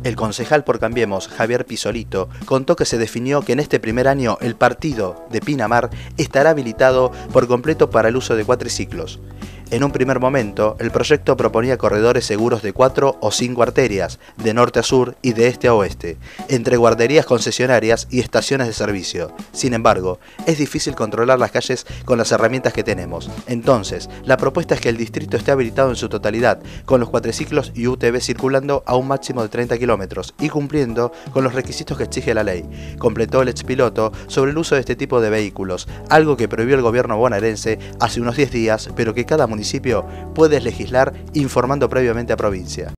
El concejal por Cambiemos, Javier Pisolito, contó que se definió que en este primer año el partido de Pinamar estará habilitado por completo para el uso de cuatriciclos. En un primer momento, el proyecto proponía corredores seguros de 4 o 5 arterias, de norte a sur y de este a oeste, entre guarderías concesionarias y estaciones de servicio. Sin embargo, es difícil controlar las calles con las herramientas que tenemos. Entonces, la propuesta es que el distrito esté habilitado en su totalidad, con los cuatriciclos y UTV circulando a un máximo de 30 kilómetros y cumpliendo con los requisitos que exige la ley. Completó el expiloto sobre el uso de este tipo de vehículos, algo que prohibió el gobierno bonaerense hace unos 10 días, pero que cada municipio puede legislar informando previamente a provincia.